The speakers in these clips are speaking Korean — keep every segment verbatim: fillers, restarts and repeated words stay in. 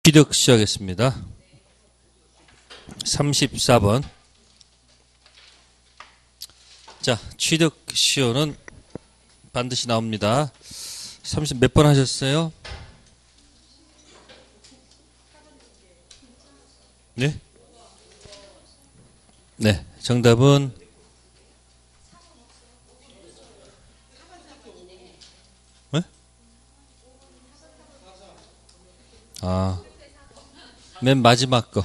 취득 시작하겠습니다. 삼십사 번. 자, 취득 시효는 반드시 나옵니다. 삼십 몇 번 하셨어요? 네? 네, 정답은 네? 아, 맨 마지막 거.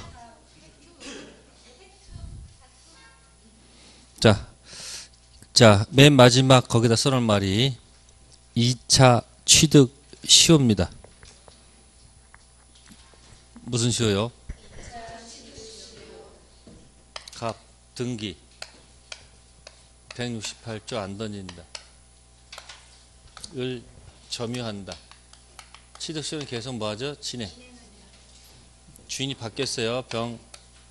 자, 자, 맨 마지막 거기다 써놓은 말이 이 차 취득 시효입니다. 무슨 시효요? 갑, 등기. 백육십팔 조 안 던진다. 을 점유한다. 취득 시효는 계속 뭐하죠? 진행. 주인이 바뀌었어요. 병.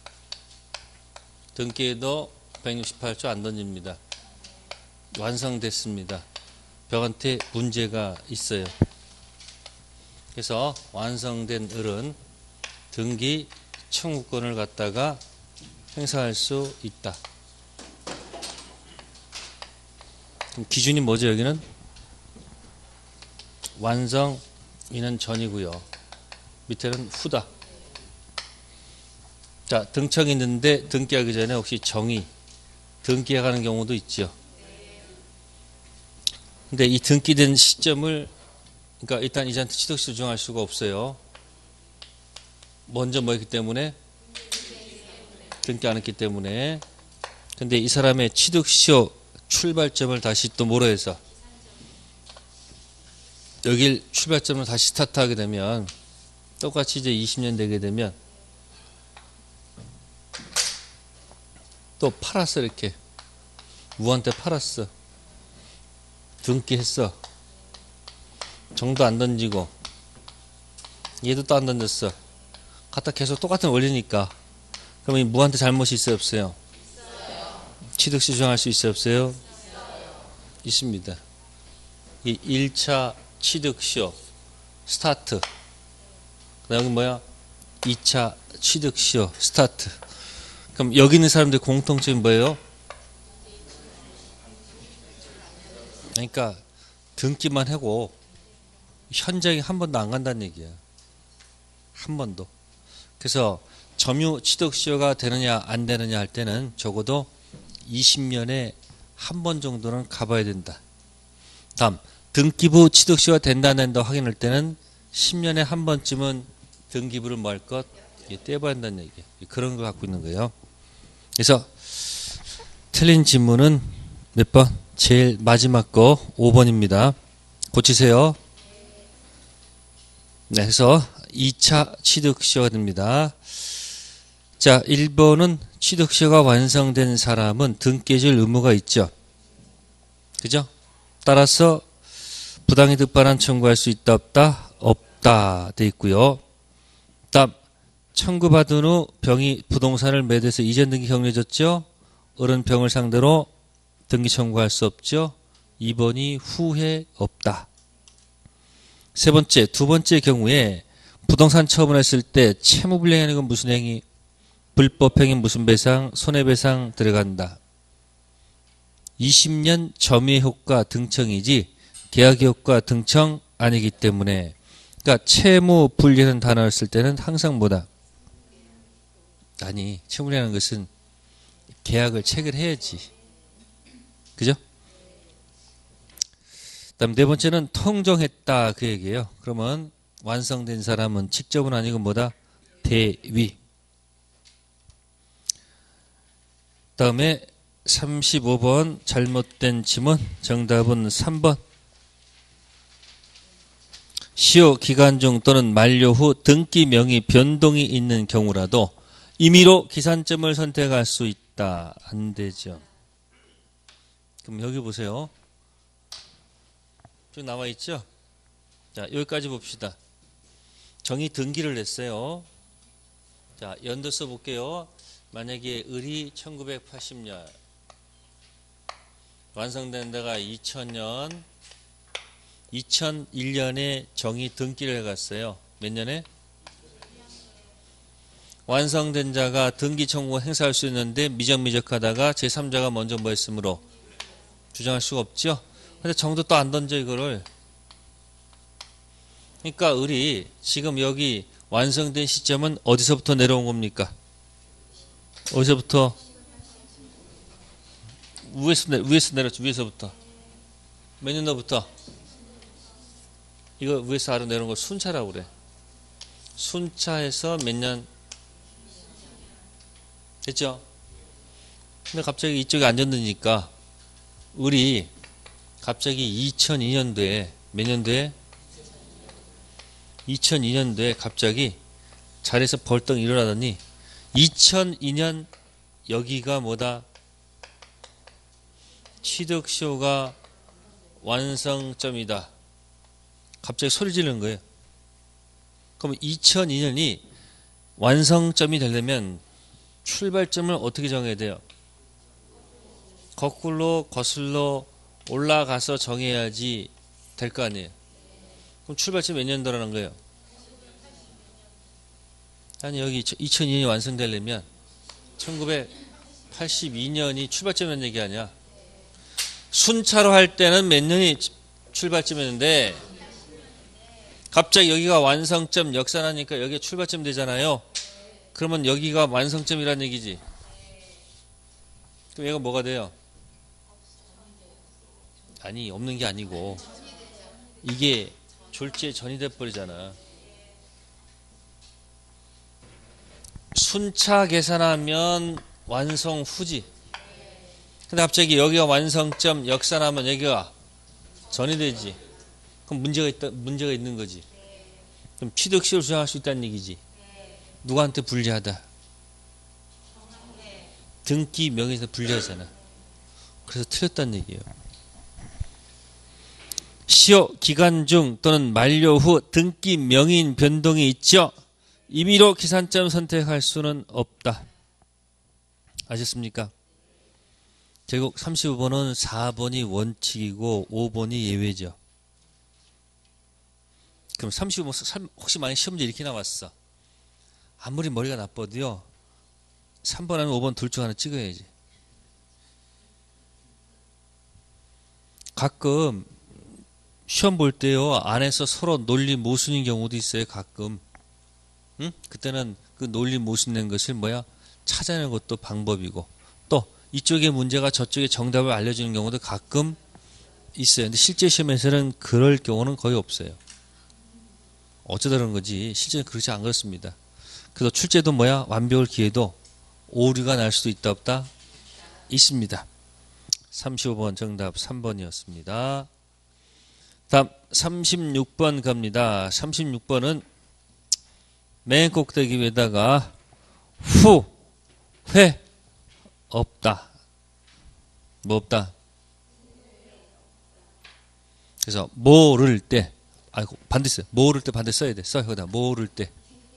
등기에도 백육십팔 조 안 던집니다. 완성됐습니다. 병한테 문제가 있어요. 그래서 완성된 을은 등기 청구권을 갖다가 행사할 수 있다. 그럼 기준이 뭐죠? 여기는 완성이는 전이고요. 밑에는 후다. 자, 등청이 있는데 등기하기 전에 혹시 정의 등기해가는 경우도 있죠. 근데 이 등기된 시점을 그러니까 일단 이제한테 취득시 조정할 수가 없어요. 먼저 뭐 했기 때문에 등기 안 했기 때문에. 근데 이 사람의 취득시효 출발점을 다시 또 뭐로 해서 여길 출발점을 다시 스타트하게 되면 똑같이 이제 이십 년 되게 되면 또 팔았어. 이렇게 우한테 팔았어. 등기했어. 정도 안 던지고 얘도 또 안 던졌어. 갖다 계속 똑같은 원리니까 그럼 이 무한테 잘못이 있어요? 없어요? 있어요. 취득시 조정할 수 있어요? 없어요? 있어요. 있습니다. 이 일 차 취득시효 스타트. 그다음 여기 뭐야? 이 차 취득시효 스타트. 그럼 여기 있는 사람들 공통점이 뭐예요? 그러니까 등기만 하고 현장에 한 번도 안 간다는 얘기야. 한 번도. 그래서 점유 취득시효가 되느냐 안 되느냐 할 때는 적어도 이십 년에 한 번 정도는 가봐야 된다. 다음 등기부 취득시효가 된다 안 된다 확인할 때는 십 년에 한 번쯤은 등기부를 뭐 할 것? 떼봐야 한다는 얘기야. 그런 걸 갖고 있는 거예요. 그래서 틀린 지문은 몇 번? 제일 마지막 거 오 번입니다. 고치세요. 네, 그래서 이 차 취득시효가 됩니다. 자, 일 번은 취득시효가 완성된 사람은 등기해줄 의무가 있죠. 그죠? 따라서 부당이득 반환 청구할 수 있다 없다? 없다 돼 있고요. 다음 청구받은 후 병이 부동산을 매도해서 이전 등기 격려해줬죠. 어른 병을 상대로 등기 청구할 수 없죠. 이 번이 후회 없다. 세 번째, 두 번째 경우에 부동산 처분했을 때 채무불이행하는 건 무슨 행위? 불법행위 무슨 배상? 손해배상 들어간다. 이십 년 점유의 효과 등청이지 계약의 효과 등청 아니기 때문에 그러니까 채무불이라는 단어를 쓸 때는 항상 뭐다? 아니, 채무불이라는 것은 계약을 체결해야지. 그죠? 다음 네 번째는 통정했다 그 얘기예요. 그러면 완성된 사람은 직접은 아니고 뭐다? 대위. 다음에 삼십오 번 잘못된 지문 정답은 삼 번. 시효 기간 중 또는 만료 후 등기 명의 변동이 있는 경우라도 임의로 기산점을 선택할 수 있다. 안 되죠. 그럼 여기 보세요. 쭉 나와 있죠? 자, 여기까지 봅시다. 정의 등기를 냈어요. 자, 연도 써볼게요. 만약에 을이 천구백팔십 년, 완성된 데가 이천 년, 이천일 년에 정의 등기를 해갔어요. 몇 년에? 완성된 자가 등기 청구 행사할 수 있는데 미적미적하다가 제삼자가 먼저 뭐 했으므로 주장할 수가 없죠. 근데 정도 또 안 던져 이거를. 그러니까 우리 지금 여기 완성된 시점은 어디서부터 내려온 겁니까? 어디서부터? 위에서, 내, 위에서 내렸죠. 위에서부터. 몇 년도부터? 이거 위에서 아래로 내려온 거 순차라고 그래. 순차에서 몇 년? 됐죠? 근데 갑자기 이쪽에 앉았으니까 우리 갑자기 이천이 년도에 몇 년도에? 이천이 년도에 갑자기 자리에서 벌떡 일어나더니 이천이 년 여기가 뭐다? 취득시효가 완성점이다. 갑자기 소리 지르는 거예요. 그럼 이천이 년이 완성점이 되려면 출발점을 어떻게 정해야 돼요? 거꾸로 거슬러 올라가서 정해야지 될 거 아니에요. 그럼 출발점이 몇 년도라는 거예요? 아니 여기 이천이 년이 완성되려면 천구백팔십이 년이 출발점이라는 얘기 아니야. 순차로 할 때는 몇 년이 출발점이었는데 갑자기 여기가 완성점 역산하니까 여기가 출발점 되잖아요. 그러면 여기가 완성점이라는 얘기지. 그럼 얘가 뭐가 돼요? 아니 없는 게 아니고 이게 졸지에 전이 돼버리잖아. 순차 계산하면 완성 후지. 근데 갑자기 여기가 완성점 역산하면 여기가 전이 되지. 그럼 문제가 있다, 문제가 있는 거지. 그럼 취득시효를 주장할 수 있다는 얘기지. 누구한테 불리하다? 등기 명의에서 불리하잖아. 그래서 틀렸다는 얘기예요. 시효 기간 중 또는 만료 후 등기 명의인 변동이 있죠. 임의로 기산점 선택할 수는 없다. 아셨습니까? 결국 삼십오 번은 사 번이 원칙이고 오 번이 예외죠. 그럼 삼십오 번 혹시 만약 시험지 이렇게 나왔어. 아무리 머리가 나빠도요. 삼 번 아니면 오 번 둘 중 하나 찍어야지. 가끔 시험 볼 때요. 안에서 서로 논리 모순인 경우도 있어요. 가끔. 응? 그때는 그 논리 모순된 것을 뭐야? 찾아내는 것도 방법이고 또 이쪽의 문제가 저쪽의 정답을 알려주는 경우도 가끔 있어요. 근데 실제 시험에서는 그럴 경우는 거의 없어요. 어쩌다 그런 거지. 실제는 그렇지 않 그렇습니다. 그래서 출제도 뭐야? 완벽을 기해도 오류가 날 수도 있다 없다? 있습니다. 삼십오 번 정답 삼 번이었습니다. 다음 삼십육 번 갑니다. 삼십육 번은 맨 꼭대기 위에다가 후, 회, 없다. 뭐 없다? 그래서 모를 때, 아이고 반대 써요. 모를 때 반대 써야 돼. 써 여기다 모를 때.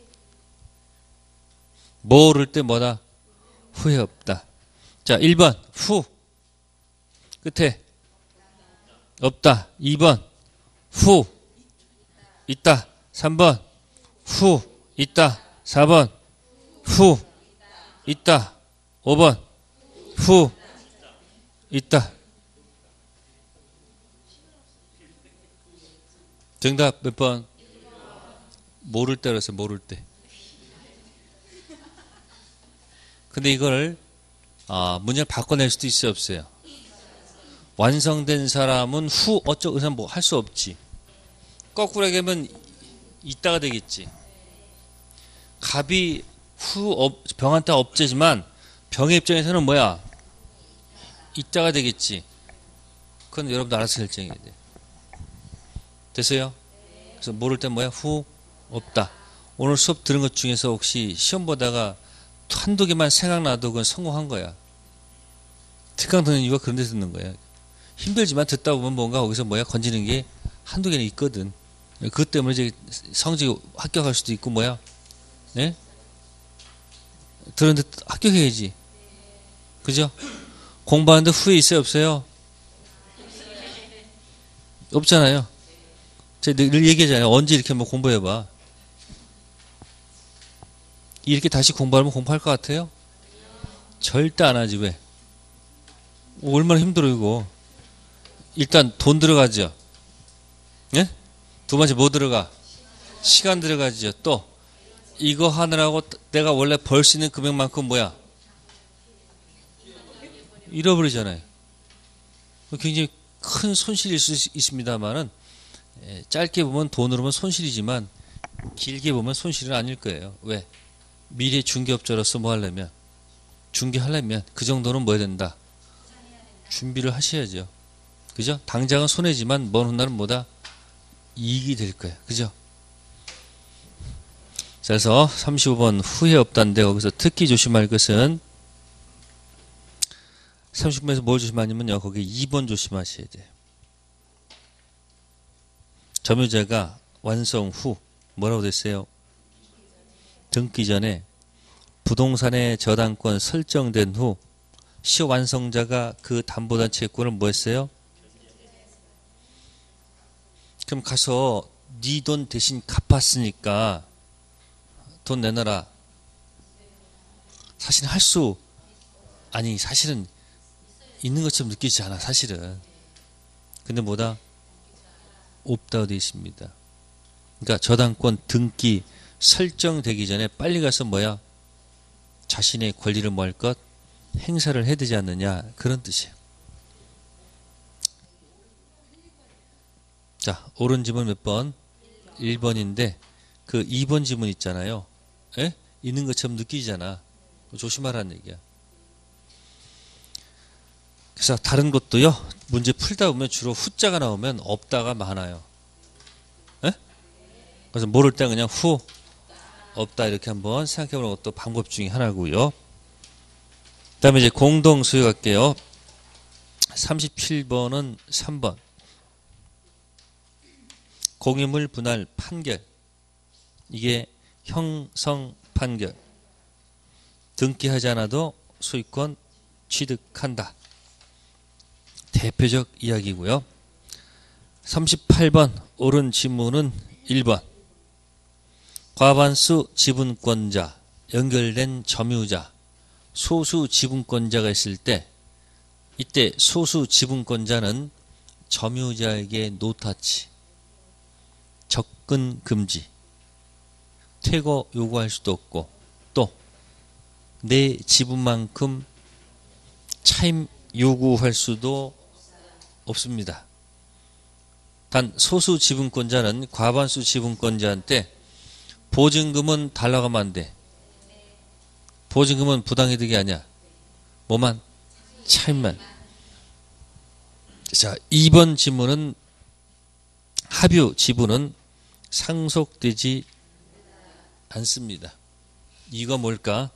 모를 때 뭐다? 후회 없다. 자, 일 번 후 끝에 없다. 이 번 후 있다. 삼 번 후 있다. 사 번 후 있다. 오 번 후 있다. 정답 몇 번? 모를 때라서 모를 때. 근데 이걸 아, 문제를 바꿔낼 수도 있어요, 없어요? 완성된 사람은 후 어쩌고 그 사람 뭐 할 수 없지. 거꾸로 얘기하면 있다가 되겠지. 갑이 후 업, 병한테 업제지만 병의 입장에서는 뭐야? 있다가 되겠지. 그건 여러분도 알아서 결정해야 돼. 됐어요? 그래서 모를 때 뭐야? 후 없다. 오늘 수업 들은 것 중에서 혹시 시험 보다가 한두 개만 생각나도 그건 성공한 거야. 특강 듣는 이유가 그런 데서 듣는 거야. 힘들지만 듣다 보면 뭔가 거기서 뭐야? 건지는 게 한두 개는 있거든. 그것 때문에 이제 성적이 합격할 수도 있고 뭐야? 네? 들었는데 합격해야지. 그죠? 공부하는데 후회 있어요? 없어요? 없잖아요. 제가 늘 얘기하잖아요. 언제 이렇게 한번 공부해봐. 이렇게 다시 공부하면 공부할 것 같아요? 절대 안 하지. 왜? 얼마나 힘들어 이거. 일단 돈 들어가죠. 예? 두 번째 뭐 들어가? 시간 들어가죠. 또 이거 하느라고 내가 원래 벌 수 있는 금액만큼 뭐야? 잃어버리잖아요. 굉장히 큰 손실일 수 있습니다만은 짧게 보면 돈으로 보면 손실이지만 길게 보면 손실은 아닐 거예요. 왜? 미래 중개업자로서 뭐 하려면 중개하려면 그 정도는 뭐 해야 된다? 준비를 하셔야죠. 그죠? 당장은 손해지만 먼 훗날은 뭐다? 이익이 될 거예요. 그죠? 그래서 삼십오 번 후회 없다는데 거기서 특히 조심할 것은 삼십 번에서 뭘 조심하냐면요. 거기 이 번 조심하셔야 돼요. 점유자가 완성 후 뭐라고 됐어요? 등기 전에 부동산의 저당권 설정된 후 시완성자가 그 담보단 채권을 뭐 했어요? 그럼 가서 네 돈 대신 갚았으니까 돈 내놔라. 사실은 할 수 아니 사실은 있는 것처럼 느끼지 않아 사실은. 근데 뭐다? 없다고 되어 있습니다. 그러니까 저당권 등기 설정되기 전에 빨리 가서 뭐야? 자신의 권리를 뭐 할 것? 행사를 해야 되지 않느냐 그런 뜻이에요. 자, 옳은 지문 몇 번? 일 번인데 그 이 번 지문 있잖아요. 에? 있는 것처럼 느끼잖아. 조심하라는 얘기야. 그래서 다른 것도요. 문제 풀다 보면 주로 후자가 나오면 없다가 많아요. 에? 그래서 모를 때 그냥 후 없다 이렇게 한번 생각해보는 것도 방법 중에 하나고요. 그 다음에 이제 공동 소유 갈게요. 삼십칠 번은 삼 번. 공유물 분할 판결. 이게 형성 판결. 등기하지 않아도 소유권 취득한다. 대표적 이야기고요. 삼십팔 번 옳은 지문은 일 번. 과반수 지분권자, 연결된 점유자, 소수 지분권자가 있을 때 이때 소수 지분권자는 점유자에게 노타치, 접근 금지, 퇴거 요구할 수도 없고 또 내 지분만큼 차임 요구할 수도 없습니다. 단 소수 지분권자는 과반수 지분권자한테 보증금은 달라고 하면 안 돼. 보증금은 부당이득이 아니야. 뭐만? 차임만. 자, 이 번 지문은 합유 지분은 상속되지 않습니다. 이거 뭘까?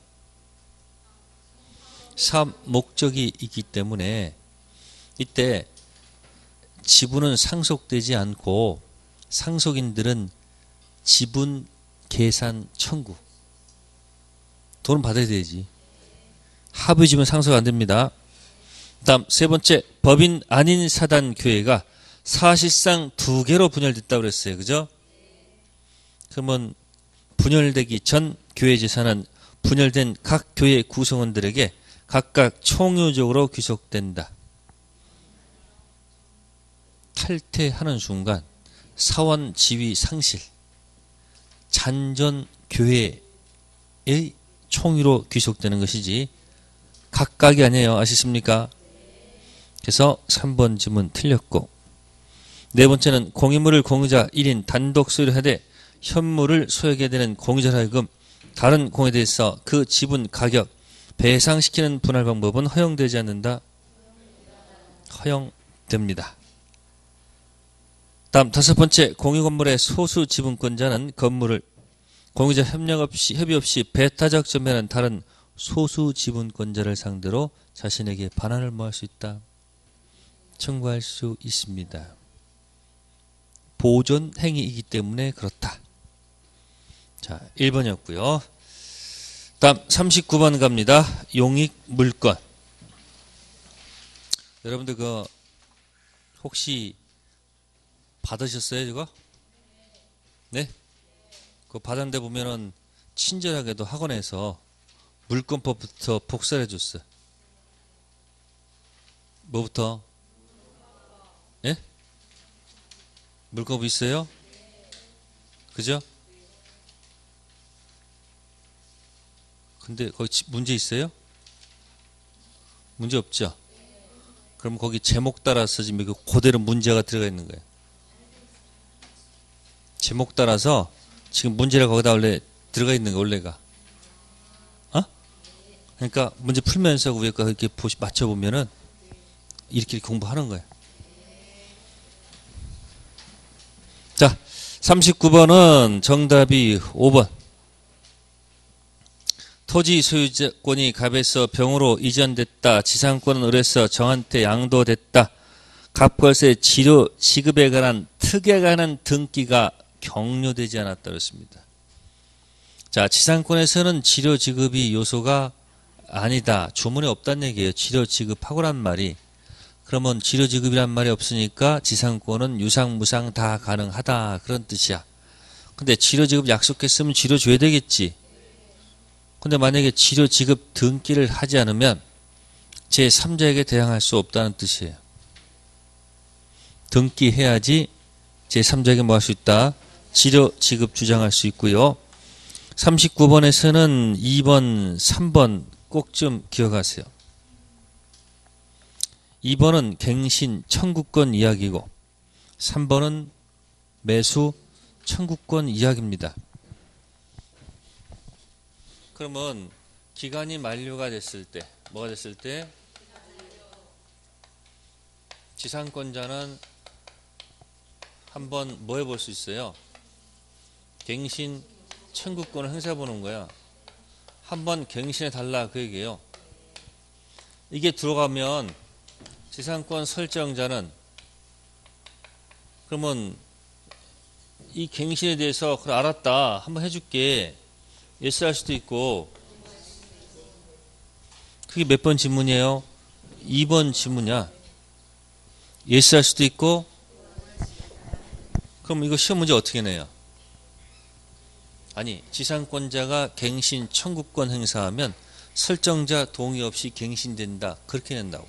사업 목적이 있기 때문에 이때 지분은 상속되지 않고 상속인들은 지분 계산 청구. 돈은 받아야 되지. 합의 지분 상속 안 됩니다. 다음 세 번째, 법인 아닌 사단 교회가 사실상 두 개로 분열됐다고 그랬어요. 그죠? 그러면 분열되기 전 교회 재산은 분열된 각 교회 구성원들에게 각각 총유적으로 귀속된다. 탈퇴하는 순간 사원 지위 상실, 잔존 교회의 총유로 귀속되는 것이지 각각이 아니에요. 아시습니까? 그래서 삼 번 지문 틀렸고, 네 번째는 공유물을 공유자 일 인 단독 소유를 하되 현물을 소유하게 되는 공유자로 하여금 다른 공유에 대해서 그 지분 가격 배상시키는 분할 방법은 허용되지 않는다. 허용됩니다. 다음 다섯 번째, 공유 건물의 소수 지분권자는 건물을 공유자 협력 없이 협의 없이 배타적 전매하는 다른 소수 지분권자를 상대로 자신에게 반환을 뭐할 수 있다. 청구할 수 있습니다. 보존 행위이기 때문에 그렇다. 자, 일 번이었고요. 다음 삼십구 번 갑니다. 용익 물건. 여러분들 그 혹시 받으셨어요, 이거? 네? 그 받았는데 보면은 친절하게도 학원에서 물권법부터 복사를 해줬어. 뭐부터? 예? 물권법 있어요? 그죠? 근데 거기 문제 있어요? 문제 없죠? 그럼 거기 제목 따라서 지금 이거 그대로 문제가 들어가 있는 거예요. 제목 따라서 지금 문제가 거기다 원래 들어가 있는 거 원래가. 어? 그러니까 문제 풀면서 위에 거 이렇게 보시 맞춰보면은 이렇게 공부하는 거예요. 자, 삼십구 번은 정답이 오 번. 토지 소유권이 갑에서 병으로 이전됐다. 지상권은 을에서 정한테 양도됐다. 갑과세 지료 지급에 관한 특에 관한 등기가 격려되지 않았다 그랬습니다. 자, 지상권에서는 지료 지급이 요소가 아니다. 조문에 없다는 얘기예요. 지료 지급하고란 말이. 그러면 지료 지급이란 말이 없으니까 지상권은 유상 무상 다 가능하다 그런 뜻이야. 근데 지료 지급 약속했으면 지료 줘야 되겠지. 근데 만약에 지료 지급 등기를 하지 않으면 제삼자에게 대항할 수 없다는 뜻이에요. 등기해야지 제삼자에게 뭐 할 수 있다? 지료 지급 주장할 수 있고요. 삼십구 번에서는 이 번, 삼 번 꼭 좀 기억하세요. 이 번은 갱신 청구권 이야기고 삼 번은 매수 청구권 이야기입니다. 그러면 기간이 만료가 됐을 때 뭐가 됐을 때 지상권자는 한번 뭐 해볼 수 있어요? 갱신 청구권을 행사해 보는 거야. 한번 갱신해 달라 그 얘기예요. 이게 들어가면 지상권 설정자는 그러면 이 갱신에 대해서 그래 알았다 한번 해줄게 예스 할 수도 있고. 그게 몇 번 지문이에요? 이 번 지문이야. 예스 할 수도 있고. 그럼 이거 시험 문제 어떻게 내요? 아니 지상권자가 갱신 청구권 행사하면 설정자 동의 없이 갱신된다 그렇게 낸다고.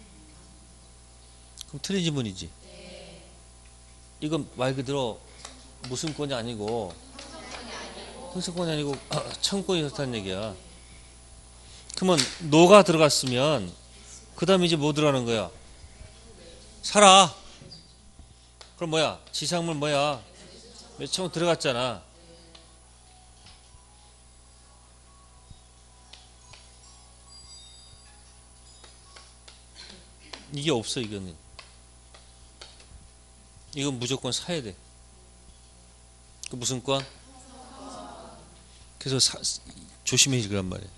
그럼 틀린 지문이지. 이건 말 그대로 무슨 권이 아니고 행사권이 아니고 청구권이 좋다는 얘기야. 그러면 노가 들어갔으면 그 다음에 이제 뭐 들어가는 거야? 살아. 그럼 뭐야? 지상물 뭐야? 매청 들어갔잖아. 이게 없어 이거는. 이건 무조건 사야 돼. 그 무슨 권? 그래서 사, 조심해지란 말이에요.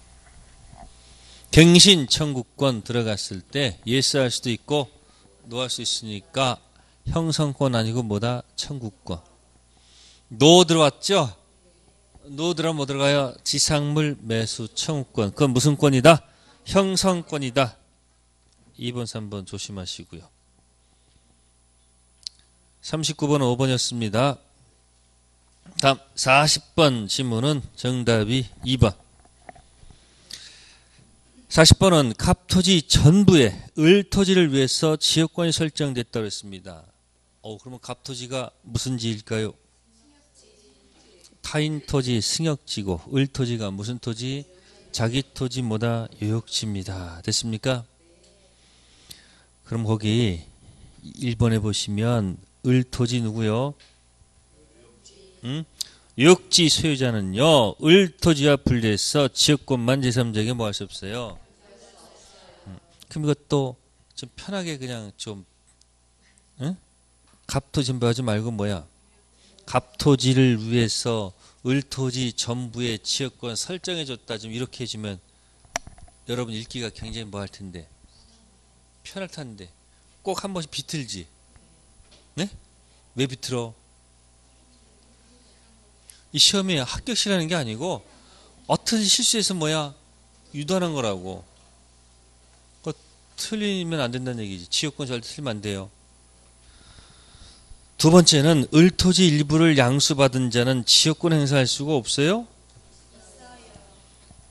갱신 청구권 들어갔을 때 예스 할 수도 있고 노 할 수 있으니까 형성권 아니고 뭐다? 청구권. 노 들어왔죠? 노 들어가면 뭐 들어가요? 지상물 매수 청구권. 그건 무슨 권이다? 형성권이다. 이 번, 삼 번 조심하시고요. 삼십구 번은 오 번이었습니다. 다음 사십 번 지문은 정답이 이 번. 사십 번은 갑토지 전부에 을토지를 위해서 지역권이 설정됐다고 했습니다. 어, 그러면 갑토지가 무슨 지일까요? 타인 토지 승역지고 을토지가 무슨 토지? 자기 토지 뭐다? 요역지입니다. 됐습니까? 그럼 거기 일 번에 보시면 을토지 누구요? 응? 요역지 소유자는요 을토지와 분리해서 지역권만 제삼자에게 뭐 할 수 없어요. 응. 그럼 이것도 좀 편하게 그냥 좀 응? 갑토지 전부하지 말고 뭐야? 갑토지를 위해서 을토지 전부의 지역권 설정해줬다 좀 이렇게 해주면 여러분 읽기가 굉장히 뭐 할 텐데 편할 텐데 꼭 한 번씩 비틀지. 네? 왜 비틀어? 이 시험이 합격시라는 게 아니고 어떤 실수에서 뭐야 유도하는 거라고. 그거 틀리면 안 된다는 얘기지. 지역권 절대 틀리면 안 돼요. 두 번째는 을토지 일부를 양수받은 자는 지역권 행사할 수가 없어요?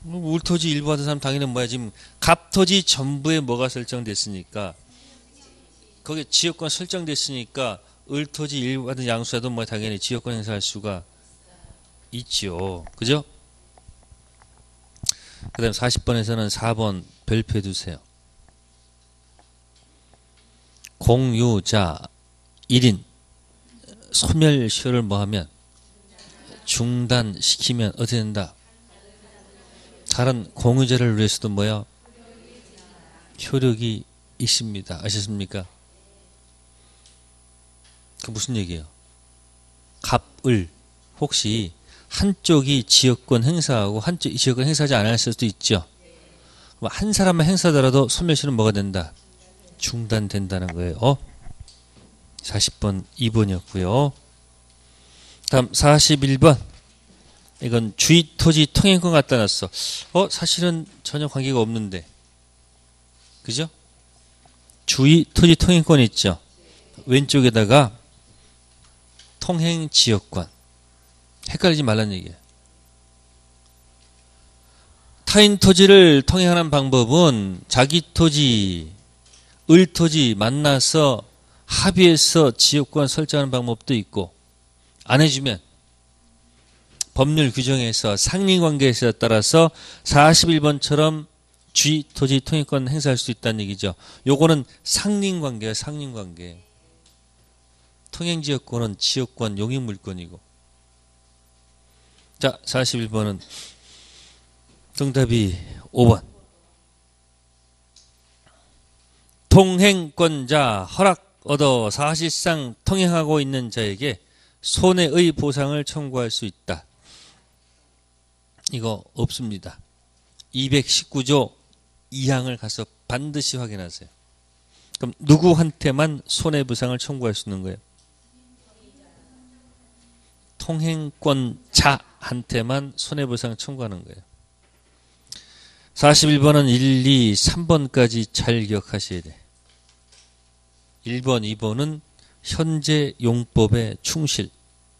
울토지 일부 하던 사람 당연히 뭐야, 지금 갑토지 전부에 뭐가 설정됐으니까, 거기에 지역권 설정됐으니까 을토지 일부 하던 양수라도 뭐 당연히 지역권 행사할 수가 있죠. 그죠? 그 다음 사십 번에서는 사 번 별표해 두세요. 공유자 일 인 소멸시효를 뭐하면 중단시키면 어떻게 된다? 다른 공유자를 위해서도 뭐야? 효력이 있습니다. 아셨습니까? 그 무슨 얘기예요? 갑을 혹시 한쪽이 지역권 행사하고 한쪽이 지역권 행사하지 않을 수도 있죠. 한 사람만 행사하더라도 소멸시효는 뭐가 된다? 중단된다는 거예요. 사십 번 이 번이었고요. 다음 사십일 번. 이건 주의 토지 통행권 갖다 놨어. 어, 사실은 전혀 관계가 없는데. 그죠? 주의 토지 통행권 있죠. 왼쪽에다가 통행 지역권. 헷갈리지 말라는 얘기예요. 타인 토지를 통행하는 방법은 자기 토지, 을 토지 만나서 합의해서 지역권 설정하는 방법도 있고, 안 해주면 법률 규정에서 상린관계에서 따라서 사십일 번처럼 주의 토지 통행권 행사할 수 있다는 얘기죠. 요거는 상린관계야, 상린관계. 통행지역권은 지역권, 용익물권이고. 자, 사십일 번은 정답이 오 번. 통행권자 허락 얻어 사실상 통행하고 있는 자에게 손해의 보상을 청구할 수 있다. 이거 없습니다. 이백십구 조 이 항을 가서 반드시 확인하세요. 그럼 누구한테만 손해보상을 청구할 수 있는 거예요? 통행권자한테만 손해보상 청구하는 거예요. 사십일 번은 일, 이, 삼 번까지 잘 기억하셔야 돼. 일 번, 이 번은 현재 용법에 충실.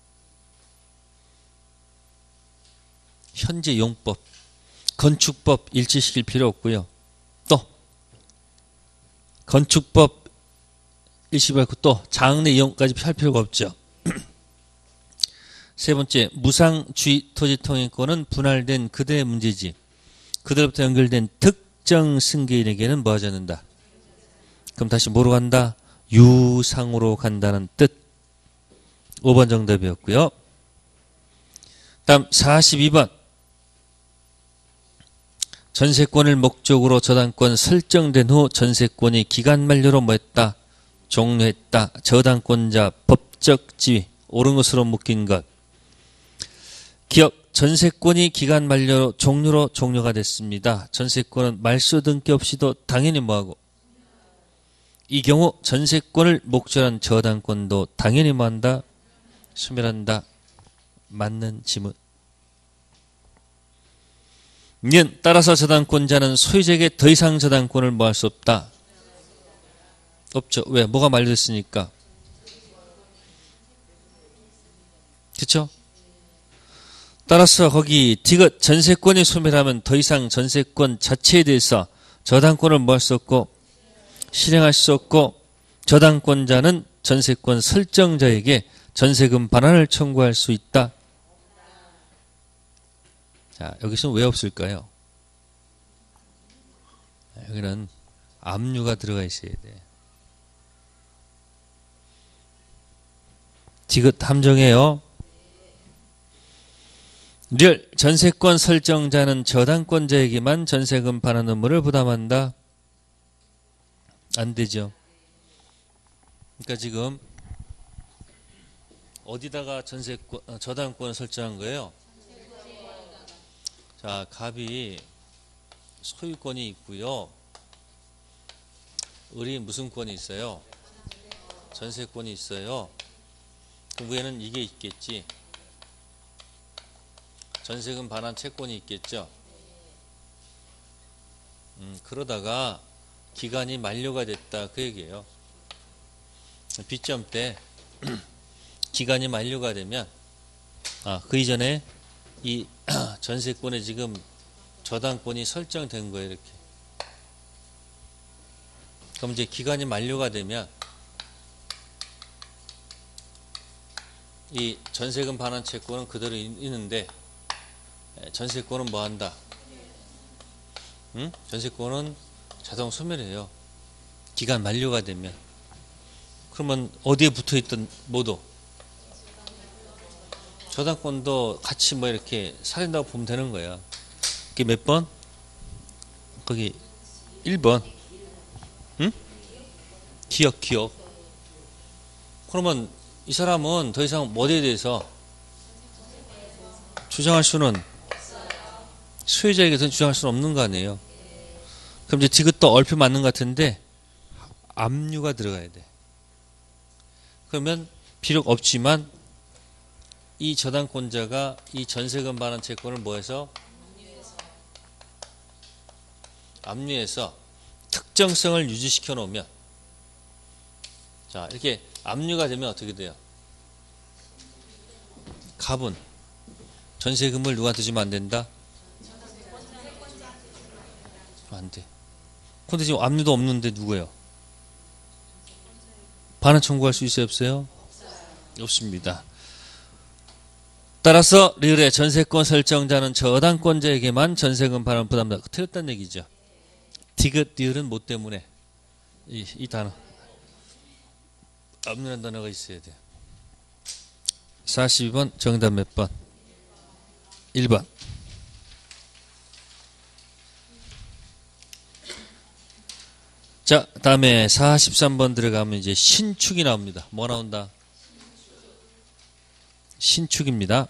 현재 용법, 건축법 일치시킬 필요 없고요. 또 건축법 일시 말고 또 장래 이용까지 할 필요가 없죠. 세 번째, 무상주의 토지통행권은 분할된 그대의 문제지. 그들로부터 연결된 특정 승계인에게는 뭐 하지 않는다. 그럼 다시 뭐로 간다? 유상으로 간다는 뜻. 오 번 정답이었고요. 다음 사십이 번. 전세권을 목적으로 저당권 설정된 후 전세권이 기간 만료로 뭐했다? 종료했다. 저당권자 법적 지위. 옳은 것으로 묶인 것. 기억. 전세권이 기간 만료 종료로 종료가 됐습니다. 전세권은 말소 등기 없이도 당연히 뭐하고? 이 경우 전세권을 목적한 저당권도 당연히 뭐한다? 소멸한다. 맞는 지문. 년 따라서 저당권자는 소유자에게 더 이상 저당권을 뭐 할 수 없다. 없죠. 왜? 뭐가 만료됐으니까. 그렇죠? 따라서 거기 디귿 전세권이 소멸하면 더 이상 전세권 자체에 대해서 저당권을 뭐 할 수 없고 실행할 수 없고, 저당권자는 전세권 설정자에게 전세금 반환을 청구할 수 있다. 자, 여기서는 왜 없을까요? 여기는 압류가 들어가 있어야 돼. 디귿 함정이에요. 릴 전세권 설정자는 저당권자에게만 전세금 반환 의무를 부담한다. 안 되죠. 그러니까 지금 어디다가 전세권 어, 저당권을 설정한 거예요? 자, 갑이 소유권이 있고요. 을이 무슨 권이 있어요? 전세권이 있어요. 그 위에는 이게 있겠지. 전세금 반환 채권이 있겠죠. 음, 그러다가 기간이 만료가 됐다 그 얘기예요. 빗점 때 기간이 만료가 되면 아, 그 이전에 이 전세권에 지금 저당권이 설정된 거예요. 이렇게. 그럼 이제 기간이 만료가 되면 이 전세금 반환 채권은 그대로 있는데 전세권은 뭐 한다? 응? 전세권은 자동 소멸해요. 기간 만료가 되면. 그러면 어디에 붙어있던 모두 저당권도 같이 뭐 이렇게 살인다고 보면 되는 거야. 이게 몇 번? 거기 일 번. 응? 기억 기억. 그러면 이 사람은 더 이상 뭐에 대해서 주장할 수는, 소유자에게서는 주장할 수는 없는 거 아니에요. 그럼 이제 디귿도 얼핏 맞는 것 같은데 압류가 들어가야 돼. 그러면 비록 없지만 이 저당권자가 이 전세금 반환 채권을 뭐해서 압류해서 특정성을 유지시켜 놓으면, 자 이렇게 압류가 되면 어떻게 돼요? 갑은 전세금을 누구한테 주면 안 된다? 안 돼. 근데 지금 압류도 없는데 누구예요? 반환 청구할 수 있어요, 없어요? 없습니다. 따라서 리을의 전세권 설정자는 저당권자에게만 전세금 반환 부담다. 틀렸다는 얘기죠. 디귿 리을은 뭐 때문에? 이, 이 단어. 압류라는 단어가 있어야 돼요. 사십이 번 정답 몇 번? 일 번. 자, 다음에 사십삼 번 들어가면 이제 신축이 나옵니다. 뭐 나온다? 신축입니다.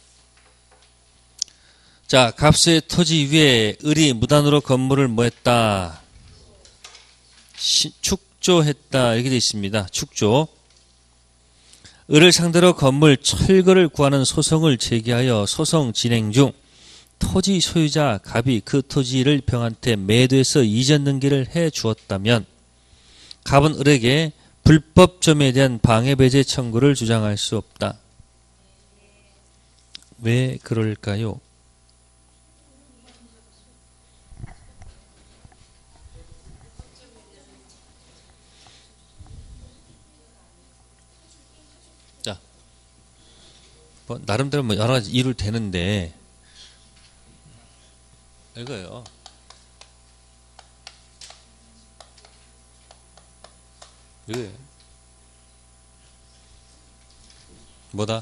자, 갑수의 토지 위에 을이 무단으로 건물을 뭐 했다? 시, 축조했다. 이렇게 되어 있습니다. 축조. 을을 상대로 건물 철거를 구하는 소송을 제기하여 소송 진행 중 토지 소유자 갑이 그 토지를 병한테 매도해서 이전 등기를 해 주었다면 갑은 을에게 불법 점유에 대한 방해배제 청구를 주장할 수 없다. 왜 그럴까요? 자, 뭐 나름대로 뭐 여러 가지 이유를 대는데 이거예요. 이거예요. 뭐다?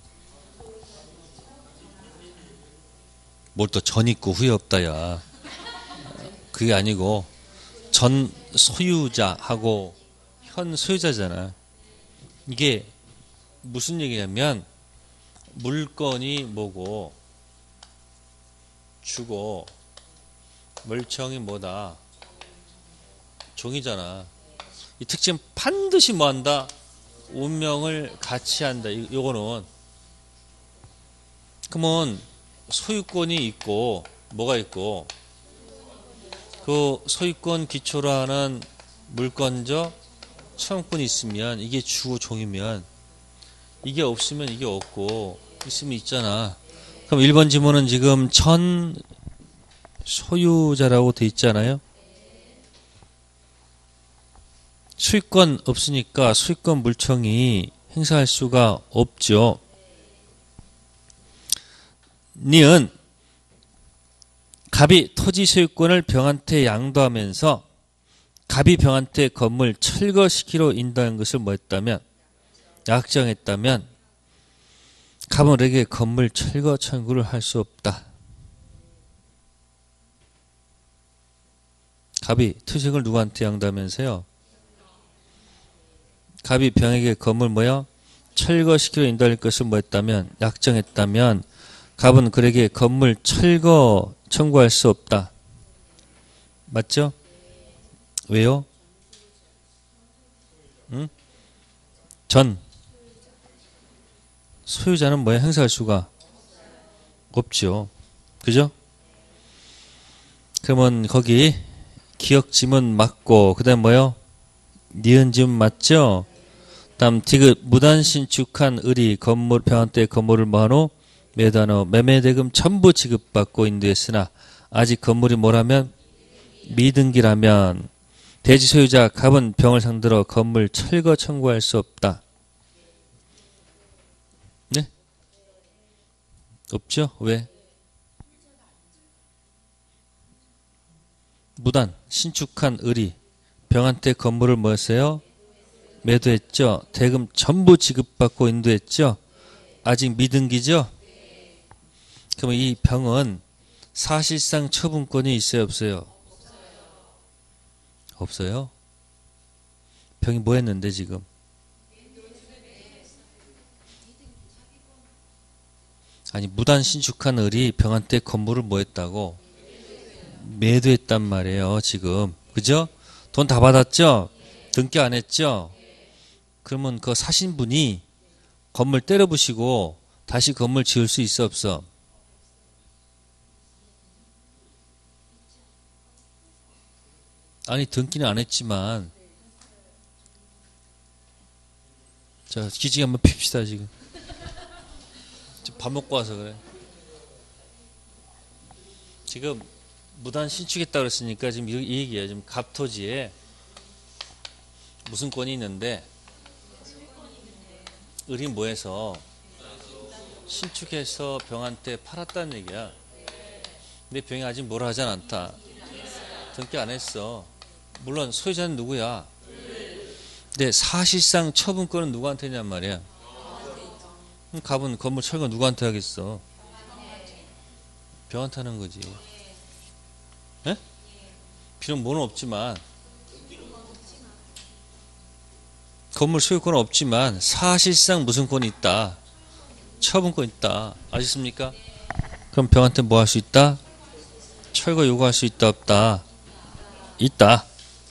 뭘 또 전 있고 후회 없다야. 그게 아니고 전 소유자하고 현 소유자잖아. 이게 무슨 얘기냐면 물건이 뭐고 주고 멀쩡히 뭐다? 종이잖아. 이 특징 반드시 뭐한다? 운명을 같이 한다. 이, 요거는. 그러면 소유권이 있고 뭐가 있고 그 소유권 기초로 하는 물건적 청구권이 있으면 이게 주고 종이면 이게 없으면 이게 없고 있으면 있잖아. 그럼 일 번 지문은 지금 전 소유자라고 돼 있잖아요. 소유권 없으니까 소유권 물청이 행사할 수가 없죠. 니은 갑이 토지 소유권을 병한테 양도하면서 갑이 병한테 건물 철거시키로 인도한 것을 뭐 했다면? 약정했다면 갑은 을에게 건물 철거 청구를 할 수 없다. 갑이 토지를 누구한테 양도하면서요? 갑이 병에게 건물 뭐요? 철거시키로 인도할 것을 뭐 했다면? 약정했다면 갑은 그에게 건물 철거 청구할 수 없다. 맞죠? 왜요? 응? 전 소유자는 뭐야? 행사할 수가 없죠. 그죠? 그러면 거기 기억 지문 맞고 그 다음 뭐요? 니은 지문 맞죠? 다음 디귿 무단 신축한 을이 건물 병한테 건물을 뭐하노? 매도하노 매매대금 전부 지급받고 인도했으나 아직 건물이 뭐라면 미등기라면 대지 소유자 갑은 병을 상대로 건물 철거 청구할 수 없다. 네? 없죠? 왜? 무단 신축한 을이 병한테 건물을 뭐 했어요? 매도했죠. 대금 전부 지급받고 인도했죠. 아직 미등기죠. 그러면 이 병은 사실상 처분권이 있어요, 없어요? 없어요. 병이 뭐 했는데 지금? 아니 무단 신축한 을이 병한테 건물을 뭐 했다고? 매도했단 말이에요 지금. 그죠? 돈 다 받았죠? 등기 안 했죠? 그러면 그 사신 분이 건물 때려 부시고 다시 건물 지을 수 있어 없어? 아니 등기는 안 했지만 자 기지개 한번 핍시다 지금. 지금 밥 먹고 와서 그래. 지금 무단 신축했다 그랬으니까 지금 이 얘기예요. 지금 갑토지에 무슨 권이 있는데 을이 뭐해서 신축해서 병한테 팔았다는 얘기야. 근데 병이 아직 뭐라 하진 않다. 등기 안 했어. 물론 소유자는 누구야? 근데 사실상 처분권은 누구한테 있냔 말이야. 갑은 건물 철거 누구한테 하겠어? 병한테 하는 거지. 예? 비록 뭐는 없지만 건물 소유권은 없지만 사실상 무슨 권이 있다? 처분권 있다. 아셨습니까? 그럼 병한테 뭐 할 수 있다? 철거 요구할 수 있다 없다? 있다.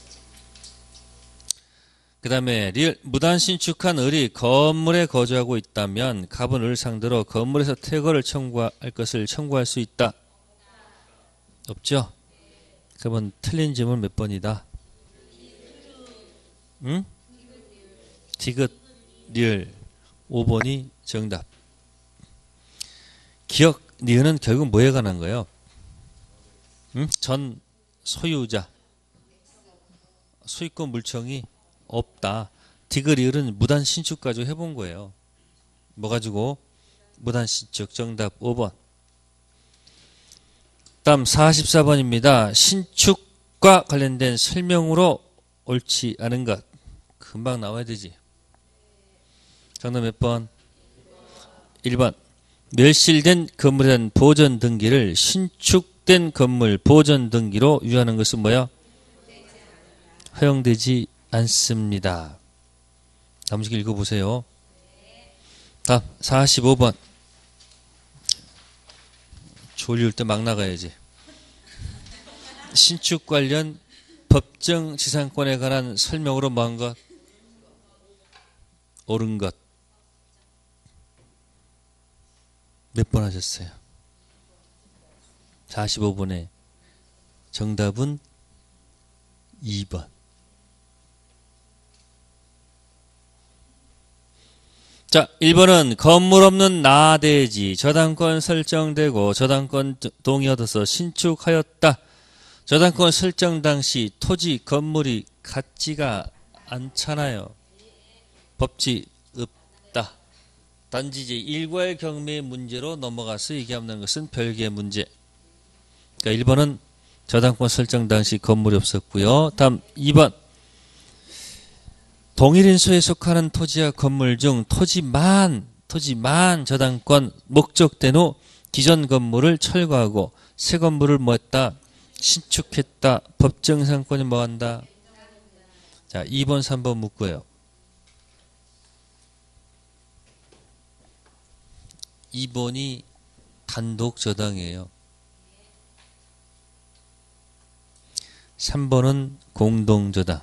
그 다음에 무단 신축한 을이 건물에 거주하고 있다면 갑은 을 상대로 건물에서 퇴거를 청구할 것을 청구할 수 있다. 없죠? 그러면 틀린 질문 몇 번이다? 응? 디귿, 리을 오 번이 정답. 기억, 니은은 결국 뭐에 관한 거예요? 응? 전 소유자 소유권 물청이 없다. 디귿, 리을은 무단 신축 가지고 해본 거예요. 뭐 가지고? 무단 신축. 정답 오 번. 다음 사십사 번입니다. 신축과 관련된 설명으로 옳지 않은 것. 금방 나와야 되지. 정답 몇 번? 일 번. 멸실된 건물에 대한 보전 등기를 신축된 건물 보전 등기로 유효하는 것은 뭐야? 허용되지 않습니다. 남식 읽어보세요. 다음 사십오 번. 졸릴 때 막 나가야지. 신축 관련 법정 지상권에 관한 설명으로 뭐한 것? 옳은 것. 몇 번 하셨어요? 사십오 번에 정답은 이 번. 자, 일 번은 건물 없는 나대지 저당권 설정되고 저당권 동의 얻어서 신축하였다. 저당권 설정 당시 토지 건물이 같지가 않잖아요. 법치 없다. 단지 이제 일괄 경매의 문제로 넘어가서 얘기하는 것은 별개의 문제. 그러니까 일 번은 저당권 설정 당시 건물이 없었고요. 다음 이 번. 동일인수에 속하는 토지와 건물 중 토지만 토지만 저당권 목적된 후 기존 건물을 철거하고 새 건물을 뭐했다? 신축했다. 법정상권이 뭐한다? 자, 이 번, 삼 번 묻고요. 이 번이 단독 저당이에요. 삼 번은 공동 저당.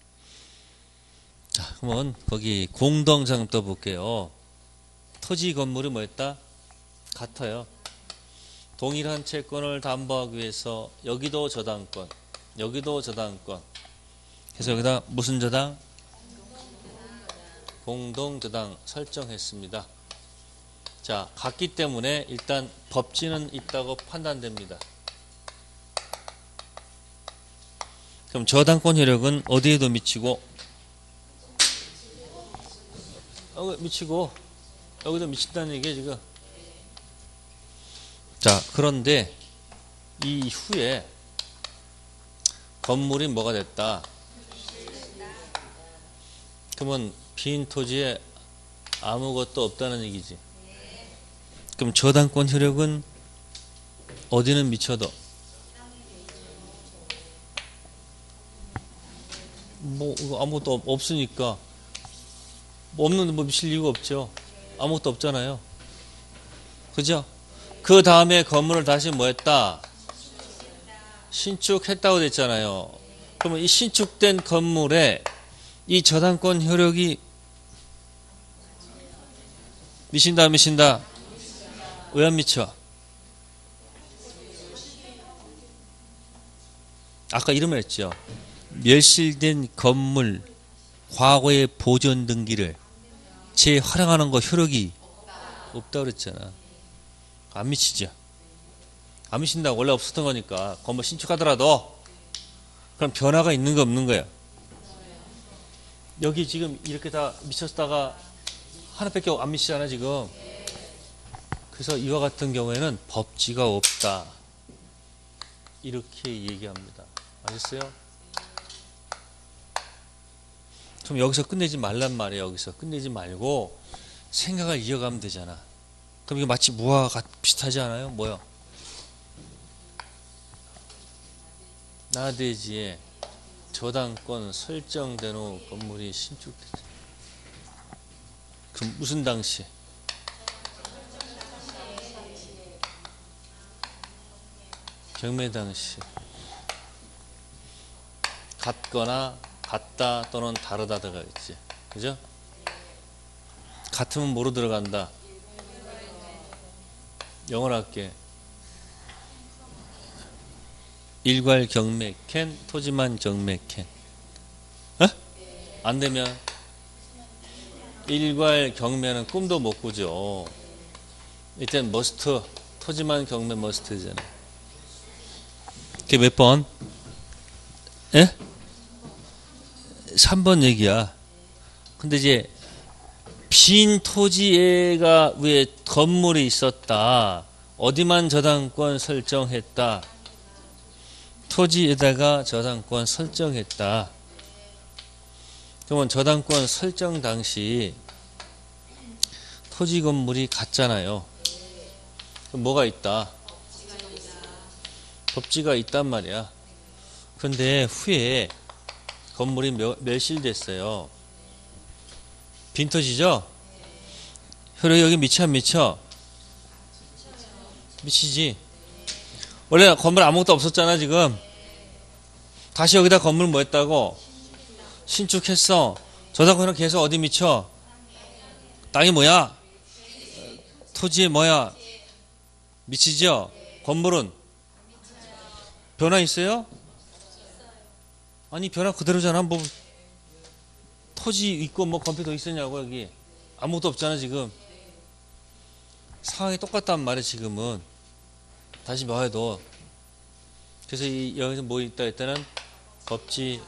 자, 그러면 거기 공동저당 떠볼게요. 토지 건물이 뭐였다? 같아요. 동일한 채권을 담보하기 위해서 여기도 저당권, 여기도 저당권. 그래서 여기다 무슨 저당? 공동저당 설정했습니다. 자, 같기 때문에 일단 법지는 있다고 판단됩니다. 그럼 저당권 효력은 어디에도 미치고 여기 미치고 여기도 미친다는 얘기예요 지금. 자, 그런데 이후에 건물이 뭐가 됐다. 그러면 빈 토지에 아무것도 없다는 얘기지. 그럼 저당권 효력은 어디는 미쳐도 뭐 이거 아무것도 없으니까 뭐 없는데 뭐 미칠 이유가 없죠. 아무것도 없잖아요. 그죠? 그 다음에 건물을 다시 뭐 했다? 신축했다고 됐잖아요. 그러면 이 신축된 건물에 이 저당권 효력이 미친다 안 미친다? 왜 안 미쳐? 아까 이름을 했죠. 멸실된 건물 과거의 보존 등기를 재활용하는 거 효력이 없다 그랬잖아. 안 미치죠. 안 미친다고. 원래 없었던 거니까. 건물 신축하더라도 그럼 변화가 있는 거 없는 거야. 여기 지금 이렇게 다 미쳤다가 하나밖에 안 미치잖아 지금. 그래서 이와 같은 경우에는 법지가 없다 이렇게 얘기합니다. 아셨어요? 그럼 여기서 끝내지 말란 말이에요. 여기서 끝내지 말고 생각을 이어가면 되잖아. 그럼 이거 마치 무화과 같- 비슷하지 않아요? 뭐요? 나대지에 저당권 설정된 후 건물이 신축되지. 그럼 무슨 당시? 경매 당시. 같거나 같다 또는 다르다 들어가겠지. 그죠? 같으면 뭐로 들어간다? 영어로 할게. 일괄 경매 캔, 토지만 경매 캔. 어? 안 되면 일괄 경매는 꿈도 못 꾸죠. 이땐 머스트, 토지만 경매 머스트잖아. 그게 몇 번? 예? 삼 번 얘기야. 근데 이제 빈 토지가 위에 건물이 있었다. 어디만 저당권 설정했다. 토지에다가 저당권 설정했다. 그러면 저당권 설정 당시 토지 건물이 같잖아요. 그럼 뭐가 있다? 법지가 있단 말이야. 그런데 후에 건물이 멸실됐어요. 빈토지죠? 효력이 여기 미쳐 안 미쳐? 미치지. 원래 건물 아무것도 없었잖아 지금. 다시 여기다 건물 뭐 했다고? 신축했어. 저당권은 계속 어디 미쳐? 땅이 뭐야? 토지에 뭐야? 미치죠? 건물은? 변화 있어요? 아니 변화 그대로잖아. 뭐 토지 있고 뭐 건폐 더 있었냐고. 여기 아무것도 없잖아 지금. 상황이 똑같단 말이야 지금은. 다시 뭐 해도. 그래서 이 여기서 뭐 있다 했다는 법지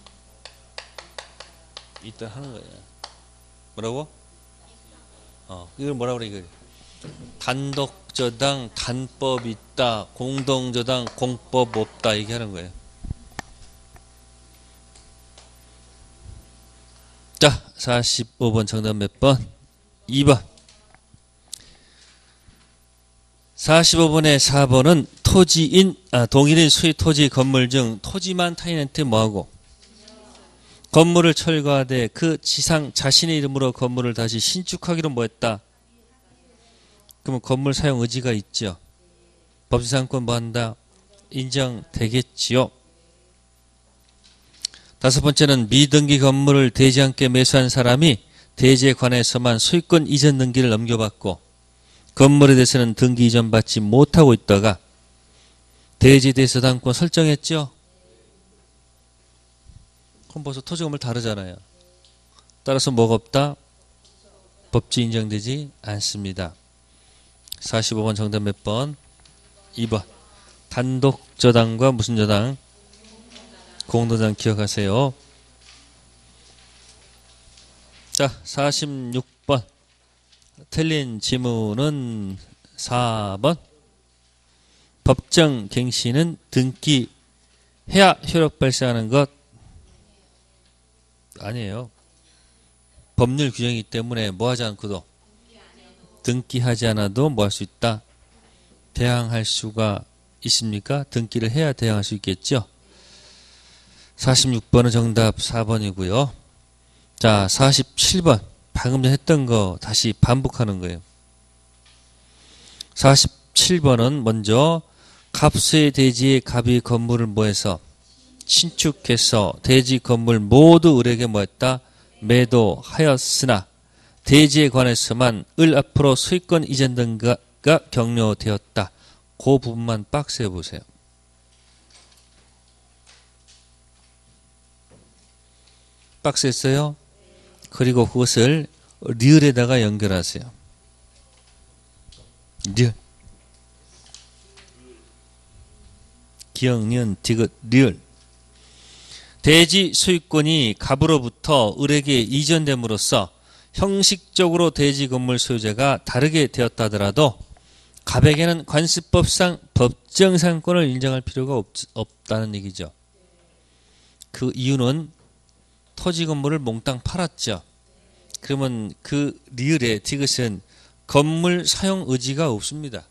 있다 하는 거야. 뭐라고? 어 이걸 뭐라 그래 이걸. 단독저당 단법 있다. 공동저당 공법 없다 얘기하는 거예요. 자, 사십오 번 정답 몇 번? 이 번. 사십오 번의 사 번은 토지인, 아, 동일인 수의 토지 건물 중 토지만 타인한테 뭐하고? 건물을 철거하되 그 지상 자신의 이름으로 건물을 다시 신축하기로 뭐했다? 그러면 건물 사용 의지가 있죠. 법지상권 뭐한다? 인정되겠지요. 다섯 번째는 미등기 건물을 대지 않게 매수한 사람이 대지에 관해서만 소유권 이전 등기를 넘겨받고 건물에 대해서는 등기 이전 받지 못하고 있다가 대지에 대해서 당권 설정했죠. 그럼 벌써 토지 건물 다르잖아요. 따라서 뭐가 없다? 법지 인정되지 않습니다. 사십오 번 정답 몇 번? 이 번. 단독 저당과 무슨 저당? 공도장 기억하세요. 자, 사십육 번. 틀린 지문은 사 번. 법정 갱신은 등기해야 효력 발생하는 것 아니에요. 법률 규정이기 때문에 뭐 하지 않고도 등기하지 않아도 뭐 할 수 있다? 대항할 수가 있습니까? 등기를 해야 대항할 수 있겠죠. 사십육 번은 정답 사 번이고요. 자, 사십칠 번. 방금 전 했던 거 다시 반복하는 거예요. 사십칠 번은 먼저 갑수의 대지의 갑이 건물을 뭐해서 신축해서 대지 건물 모두 을에게 뭐했다? 매도하였으나 대지에 관해서만 을 앞으로 소유권 이전 등가 격려되었다. 그 부분만 박스해 보세요. 박스했어요? 그리고 그것을 리을에다가 연결하세요. 리을. 기역, 니은, 디귿, 리을. 대지 소유권이 갑으로부터 을에게 이전됨으로써 형식적으로 대지 건물 소유자가 다르게 되었다 하더라도 갑에게는 관습법상 법정상권을 인정할 필요가 없, 없다는 얘기죠. 그 이유는 토지 건물을 몽땅 팔았죠. 그러면 그 리을의 디귿은 건물 사용 의지가 없습니다.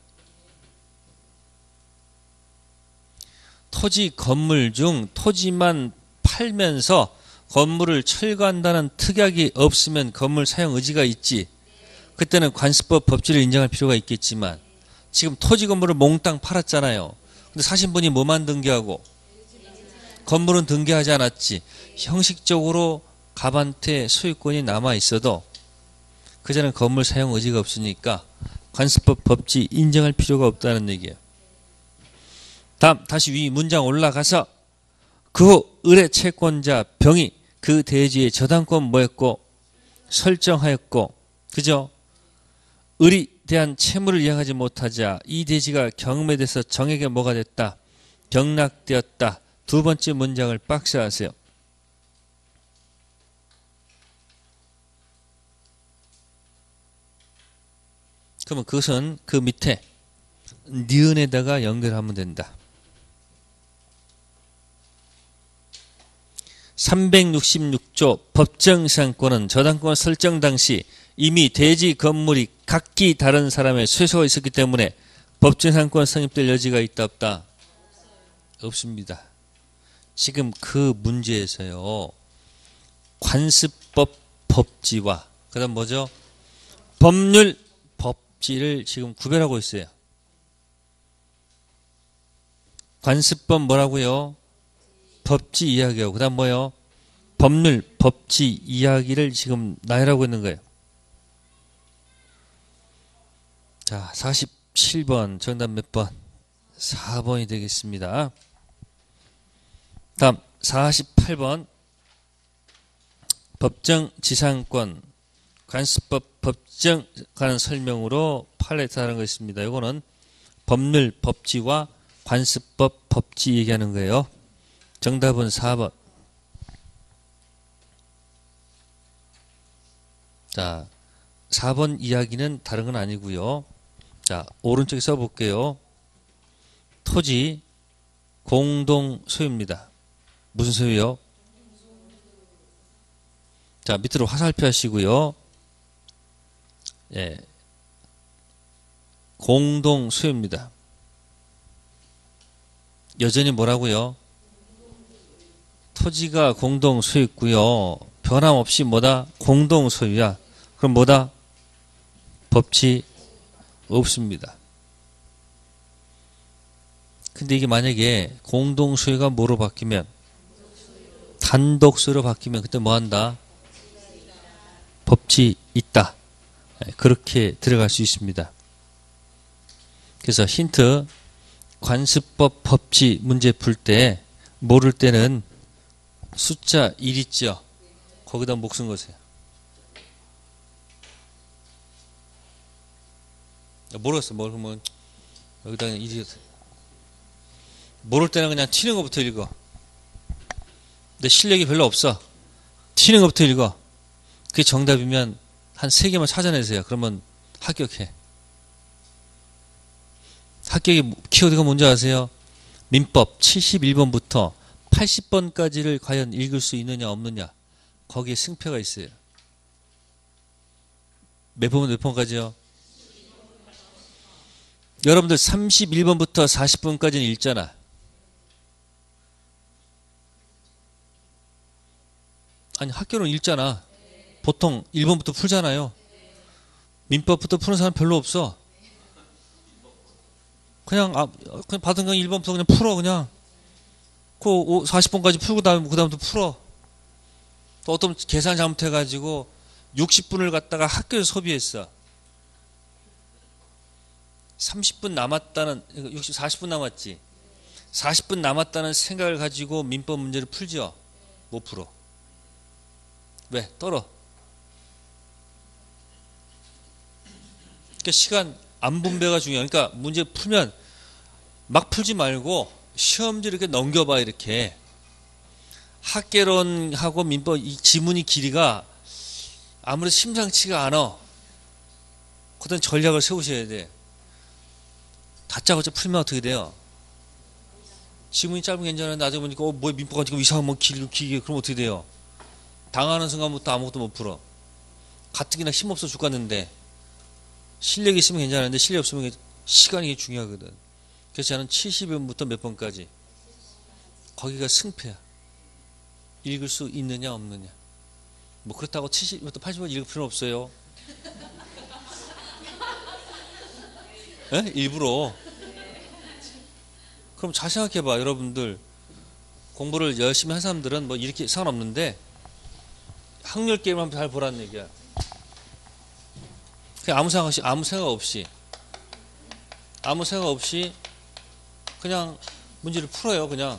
토지 건물 중 토지만 팔면서 건물을 철거한다는 특약이 없으면 건물 사용 의지가 있지. 그때는 관습법 법지를 인정할 필요가 있겠지만 지금 토지 건물을 몽땅 팔았잖아요. 근데 사신 분이 뭐만 등기하고 건물은 등기하지 않았지. 형식적으로 갑한테 소유권이 남아 있어도 그자는 건물 사용 의지가 없으니까 관습법 법지 인정할 필요가 없다는 얘기예요. 다음 다시 위 문장 올라가서 그 후 을의 채권자 병이 그 대지의 저당권 뭐였고 설정하였고 그죠? 을이 대한 채무를 이행하지 못하자 이 대지가 경매돼서 정에게 뭐가 됐다? 경락되었다. 두 번째 문장을 박스하세요. 그러면 그것은 그 밑에 니은에다가 연결하면 된다. 삼백육십육 조 법정상권은 저당권 설정 당시 이미 대지 건물이 각기 다른 사람의 소유가 있었기 때문에 법정상권 성립될 여지가 있다 없다? 없습니다. 지금 그 문제에서요. 관습법 법지와 그 다음 뭐죠? 법률 법지를 지금 구별하고 있어요. 관습법 뭐라고요? 법지 이야기하고 그 다음 뭐요? 법률 법지 이야기를 지금 나열하고 있는 거예요. 자, 사십칠 번 정답 몇 번? 사 번이 되겠습니다. 다음 사십팔 번 법정지상권 관습법 법정 관한 설명으로 팔레트하는 거 있습니다. 이거는 법률 법지와 관습법 법지 얘기하는 거예요. 정답은 사 번. 자, 사 번 이야기는 다른 건 아니고요. 자, 오른쪽에 써볼게요. 토지 공동 소유입니다. 무슨 소유요? 자, 밑으로 화살표 하시고요. 예. 공동 소유입니다. 여전히 뭐라고요? 토지가 공동 소유고요. 변함없이 뭐다? 공동 소유야. 그럼 뭐다? 법치 없습니다. 근데 이게 만약에 공동 소유가 뭐로 바뀌면 단독 소유로 바뀌면 그때 뭐 한다? 법치 있다. 그렇게 들어갈 수 있습니다. 그래서 힌트 관습법 법치 문제 풀 때 모를 때는 숫자 일 있죠. 거기다 목 쓴 거세요. 모르겠어. 모르면 여기다 그냥 일이 모를 때는 그냥 튀는 것부터 읽어. 근데 실력이 별로 없어. 튀는 것부터 읽어. 그게 정답이면 한 세 개만 찾아내세요. 그러면 합격해. 합격의 키워드가 뭔지 아세요? 민법 칠십일 번부터 팔십 번까지를 과연 읽을 수 있느냐 없느냐. 거기에 승패가 있어요. 몇 번, 몇 번까지요? 여러분들 삼십일 번부터 사십 번까지는 읽잖아. 아니 학교는 읽잖아. 보통 일 번부터 풀잖아요. 민법부터 푸는 사람 별로 없어. 그냥, 아, 그냥 받은 거 일 번부터 그냥 풀어, 그냥. 그 사십 번까지 풀고, 다음에, 그 다음부터 풀어. 또 어떤 계산 잘못해가지고 육십 분을 갖다가 학교에서 소비했어. 삼십 분 남았다는, 육십, 사십 분 남았지. 사십 분 남았다는 생각을 가지고 민법 문제를 풀죠. 못 풀어. 왜? 떨어. 그러니까 시간 안 분배가 중요해. 그러니까 문제 풀면 막 풀지 말고 시험지 이렇게 넘겨봐. 이렇게 학개론하고 민법 이 지문이 길이가 아무래도 심상치가 않아. 그다음 전략을 세우셔야 돼. 다짜고짜 풀면 어떻게 돼요? 지문이 짧으면 괜찮은데 나중에 보니까 어, 뭐 민법가 지금 이상한 뭐 길고 길게 그럼 어떻게 돼요? 당하는 순간부터 아무것도 못 풀어. 가뜩이나 힘없어 죽겠는데 실력이 있으면 괜찮은데 실력 없으면 시간이 중요하거든. 그래서 저는 칠십 번부터 몇 번까지 거기가 승패야. 읽을 수 있느냐 없느냐. 뭐 그렇다고 칠십 번부터 팔십 번 읽을 필요는 없어요. 에? 일부러. 그럼 잘 생각해봐. 여러분들 공부를 열심히 한 사람들은 뭐 이렇게 상관없는데 확률 게임 한번 잘 보라는 얘기야. 그냥 아무 생각 없이 아무 생각 없이 아무 생각 없이 그냥 문제를 풀어요. 그냥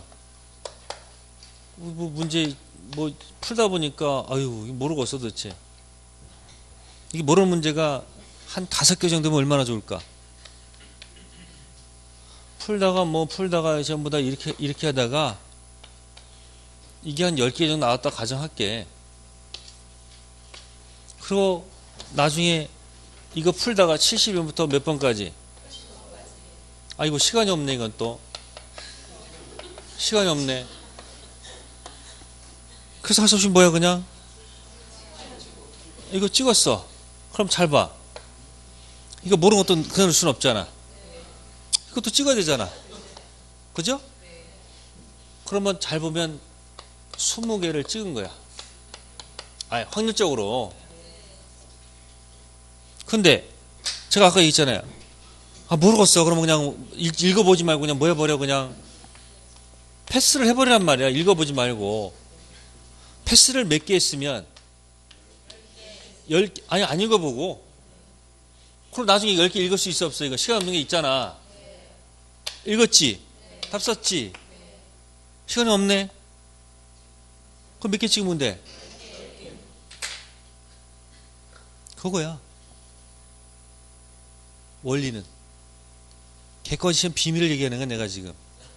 뭐 문제 뭐 풀다 보니까 아유 모르겠어 도대체. 이게 모르는 문제가 한 다섯 개 정도면 얼마나 좋을까. 풀다가 뭐 풀다가 전부 다 이렇게 이렇게 하다가 이게 한 열 개 정도 나왔다 가정할게. 그리고 나중에 이거 풀다가 칠십 번부터 몇 번까지? 아, 이거 시간이 없네, 이건 또. 시간이 없네. 그래서 할 수 없이 뭐야, 그냥? 이거 찍었어. 그럼 잘 봐. 이거 모르는 것도 그럴 수는 없잖아. 이것도 찍어야 되잖아. 그죠? 그러면 잘 보면 스무 개를 찍은 거야. 아니, 확률적으로. 근데 제가 아까 얘기했잖아요. 아 모르겠어. 그러면 그냥 읽어보지 말고 그냥 뭐 해버려. 그냥 패스를 해버리란 말이야. 읽어보지 말고. 패스를 몇 개 했으면 열 개, 아니 안 읽어보고 그럼 나중에 열 개 읽을 수 있어 없어? 이거 시간 없는 게 있잖아. 읽었지? 답 썼지? 시간이 없네? 그럼 몇 개 찍으면 돼? 그거야. 원리는. 객관식 시험 비밀을 얘기하는 건 내가 지금.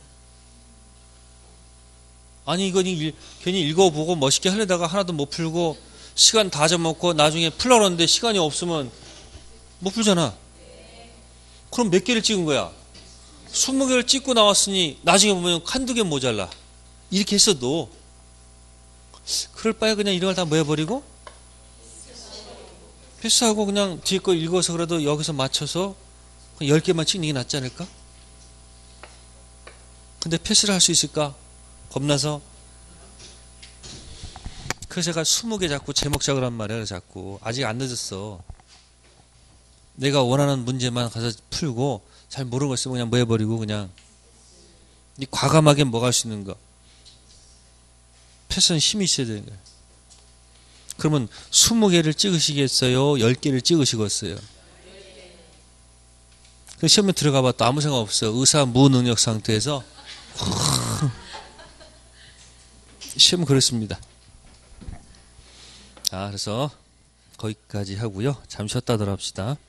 아니 이건 괜히 읽어보고 멋있게 하려다가 하나도 못 풀고 시간 다 잡아먹고 나중에 풀려고 하는데 시간이 없으면 못 풀잖아. 그럼 몇 개를 찍은 거야? 스무 개를 찍고 나왔으니 나중에 보면 한두 개 모자라. 이렇게 했어도 그럴 바에 그냥 이런 걸 다 모여버리고 패스하고 그냥 뒤에 거 읽어서 그래도 여기서 맞춰서 열 개만 찍는 게 낫지 않을까? 근데 패스를 할 수 있을까? 겁나서. 그래서 제가 스무 개 자꾸 제목 작으란 말이야. 자꾸 아직 안 늦었어. 내가 원하는 문제만 가서 풀고 잘 모르는 거 있으면 그냥 뭐 해버리고 그냥 이 과감하게 뭐 할 수 있는 거. 패스는 힘이 있어야 되는 거야. 그러면 스무 개를 찍으시겠어요? 열 개를 찍으시겠어요? 그 시험에 들어가 봐도 아무 생각 없어. 의사 무능력 상태에서 시험은 그렇습니다. 아, 그래서 거기까지 하고요. 잠시 쉬었다 들어갑시다.